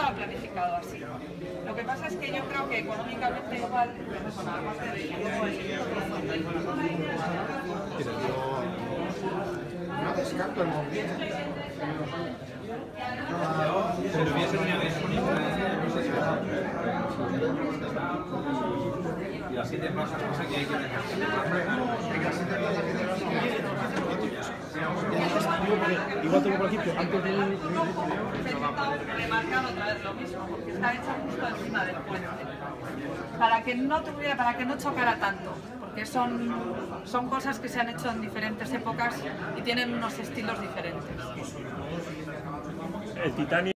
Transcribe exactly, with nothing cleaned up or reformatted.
estaba planificado así. Lo que pasa es que yo creo que económicamente igual, con la parte de no descarto el movimiento. Pero hubiese tenido disponible, no sé si y las siete plazas no sé qué hay que dejar. Igual tengo por aquí que antes de... remarcar otra vez lo mismo, porque está hecha justo encima del puente. Para que no tuviera, para que no chocara tanto, porque son, son cosas que se han hecho en diferentes épocas y tienen unos estilos diferentes. El titanio